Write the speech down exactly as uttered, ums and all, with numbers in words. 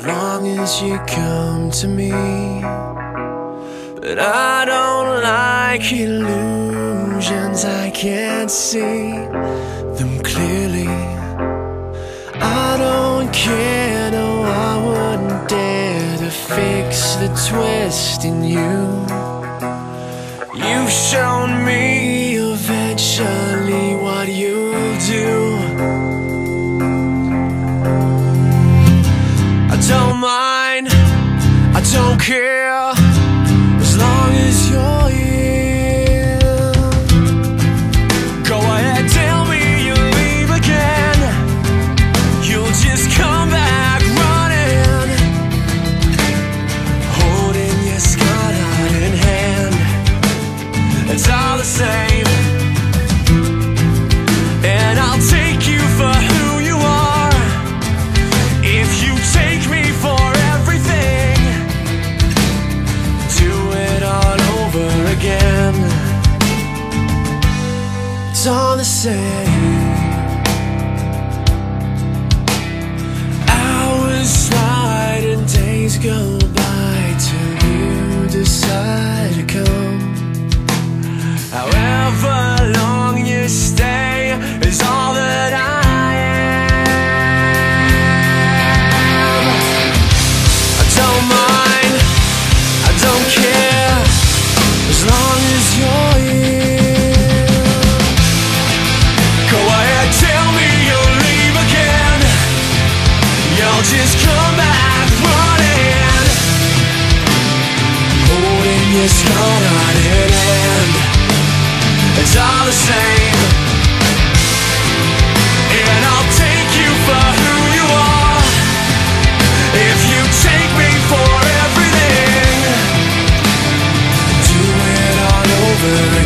long as you come to me. But I don't like illusions, I can't see them clearly. I don't care, no, I wouldn't dare to fix the twist in you. You've shown me eventually what you'll do. I don't mind, I don't care, as long as you're here. Go ahead, tell me you'll leave again. You'll just come back running, holding your scarred heart in hand. It's all the same, and I'll take you for who you are. If you take me for everything, do it all over again. It's all the same. Hours slide and days go by till you decide to come. However long you stay is all that I am. I don't mind, I don't care, as long as you're here. Go ahead, tell me you'll leave again. You'll just come back running, holding your scarred heart in hand. It's all the same, and I'll take you for who you are. If you take me for everything, do it all over again.